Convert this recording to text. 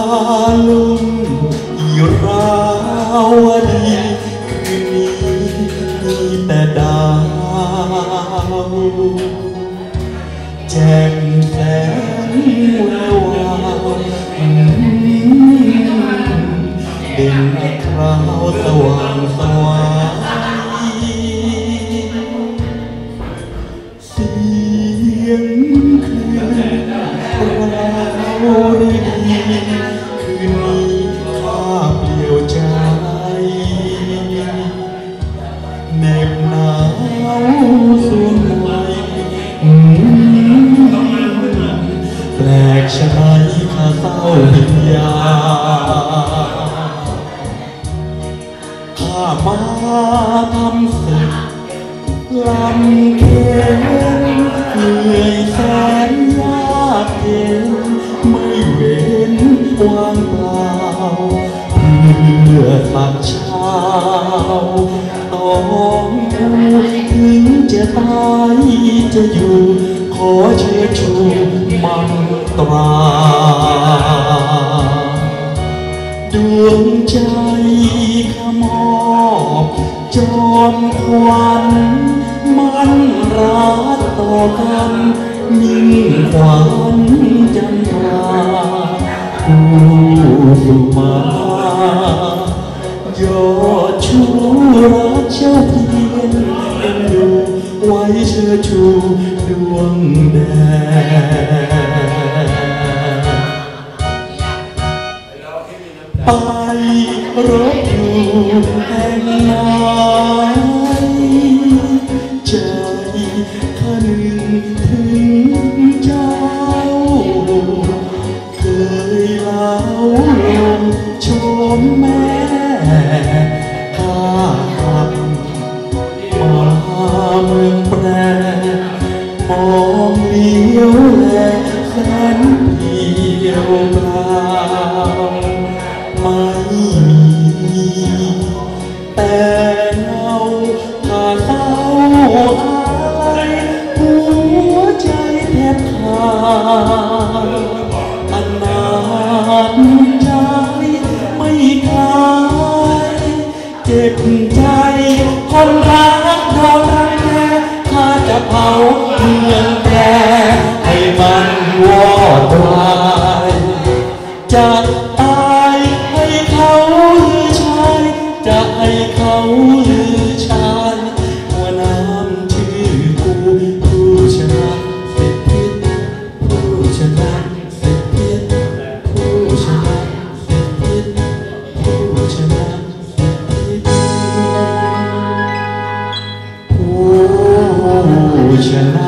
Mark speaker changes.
Speaker 1: ลุ่มที่ราวดีคืนนี้มีแต่ดาวแจ่มแสงแวววาวเด่นคราวสว่างสวายเสียงคลื่นราวดีคืนนี้ข้าเปลี่ยวใจเหน็บหนาวสวมไว้แปลกชะไหนข้าเศร้าวิญญาข้ามาทำศึกลำเค็นเหนื่อยแสนยากเย็นไม่เว้นวางเปล่าเพื่อตักเช้าต้องผู้ถึงจะตายจะอยู่ขอเชิดชูมันตราดวงใจขมอบจอมควันมันรักต่อกันมิ่งขวัญจันทราผู้สุมายอดชูรักเจ้าเพียงเอ็นดูไว้เชิดชูดวงแดไปรบอยู่แห่งไหนใจข้านึกถึงเจ้าเคยเล่าลงชมแม่ข้ากลับมาเมืองแปรมองเลี้ยวแลแสนเพียวเปล่าไม่มีแต่เงาขาดเศร้าอะไรหัวใจแทบขาดอนาถใจไม่คลายเจ็บใจคนรักโดนรังแกถ้าจะเผาเมืองแปรให้มันวอดวายจะตายให้เขาลือชายจะให้เขาลือชายว่าน้ำชื่อกูผู้ชนะสิทธิผู้ชนะสิทธิผู้ชนะสิทธิผู้ชนะสิทธิผู้ชนะ